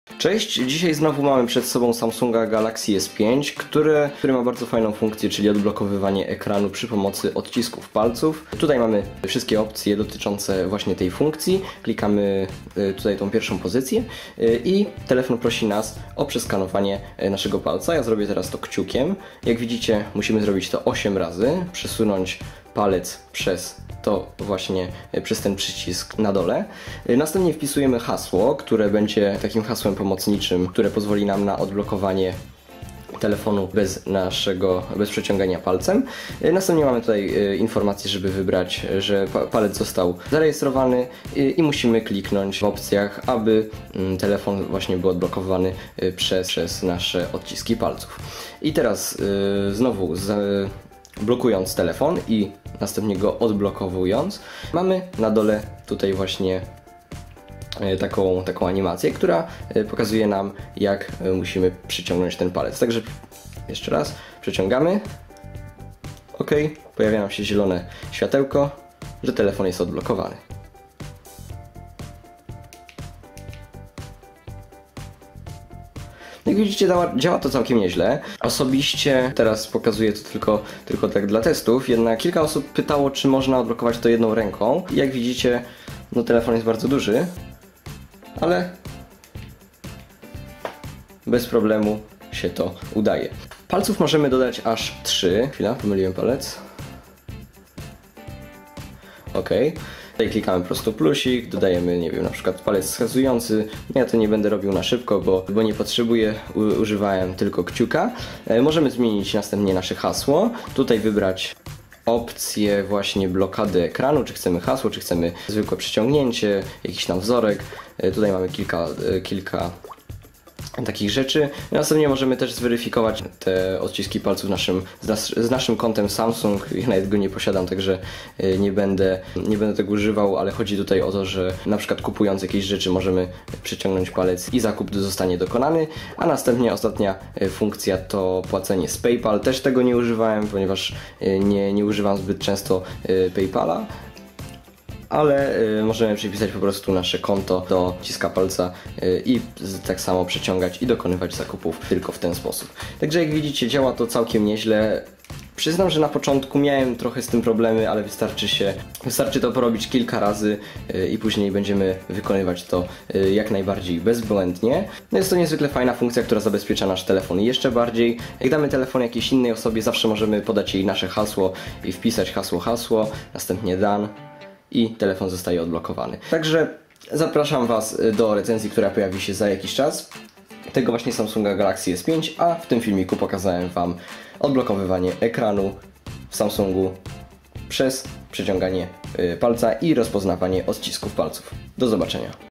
Cześć, dzisiaj znowu mamy przed sobą Samsunga Galaxy S5, który ma bardzo fajną funkcję, czyli odblokowywanie ekranu przy pomocy odcisków palców. Tutaj mamy wszystkie opcje dotyczące właśnie tej funkcji. Klikamy tutaj tą pierwszą pozycję i telefon prosi nas o przeskanowanie naszego palca. Ja zrobię teraz to kciukiem. Jak widzicie, musimy zrobić to 8 razy, przesunąć palec przez ten przycisk na dole. Następnie wpisujemy hasło, które będzie takim hasłem pomocniczym, które pozwoli nam na odblokowanie telefonu bez przeciągania palcem. Następnie mamy tutaj informację, żeby wybrać, że palec został zarejestrowany i musimy kliknąć w opcjach, aby telefon właśnie był odblokowany przez nasze odciski palców. I teraz znowu blokując telefon i następnie go odblokowując, mamy na dole tutaj właśnie taką animację, która pokazuje nam, jak musimy przyciągnąć ten palec. Także jeszcze raz przeciągamy. OK, pojawia nam się zielone światełko, że telefon jest odblokowany. Jak widzicie, działa to całkiem nieźle. Osobiście teraz pokazuję to tylko tak dla testów, jednak kilka osób pytało, czy można odblokować to jedną ręką. I jak widzicie, no telefon jest bardzo duży, ale bez problemu się to udaje. Palców możemy dodać aż 3. Chwila, pomyliłem palec. OK. Tutaj klikamy prosto plusik, dodajemy, nie wiem, na przykład palec wskazujący. Ja to nie będę robił na szybko, bo nie potrzebuję, używałem tylko kciuka. Możemy zmienić następnie nasze hasło. Tutaj wybrać opcję właśnie blokady ekranu, czy chcemy hasło, czy chcemy zwykłe przyciągnięcie, jakiś tam wzorek. Tutaj mamy kilka takich rzeczy. Następnie możemy też zweryfikować te odciski palców z naszym kontem Samsung. Ja nawet go nie posiadam, także nie będę tego używał, ale chodzi tutaj o to, że na przykład kupując jakieś rzeczy możemy przeciągnąć palec i zakup zostanie dokonany. A następnie ostatnia funkcja to płacenie z PayPal. Też tego nie używałem, ponieważ nie używam zbyt często PayPala. Ale możemy przypisać po prostu nasze konto do odciska palca i tak samo przeciągać i dokonywać zakupów tylko w ten sposób. Także jak widzicie, działa to całkiem nieźle. Przyznam, że na początku miałem trochę z tym problemy, ale wystarczy to porobić kilka razy i później będziemy wykonywać to jak najbardziej bezbłędnie. No jest to niezwykle fajna funkcja, która zabezpiecza nasz telefon jeszcze bardziej. Jak damy telefon jakiejś innej osobie, zawsze możemy podać jej nasze hasło i wpisać hasło, następnie done. I telefon zostaje odblokowany. Także zapraszam Was do recenzji, która pojawi się za jakiś czas, tego właśnie Samsunga Galaxy S5, a w tym filmiku pokazałem Wam odblokowywanie ekranu w Samsungu przez przeciąganie palca i rozpoznawanie odcisków palców. Do zobaczenia.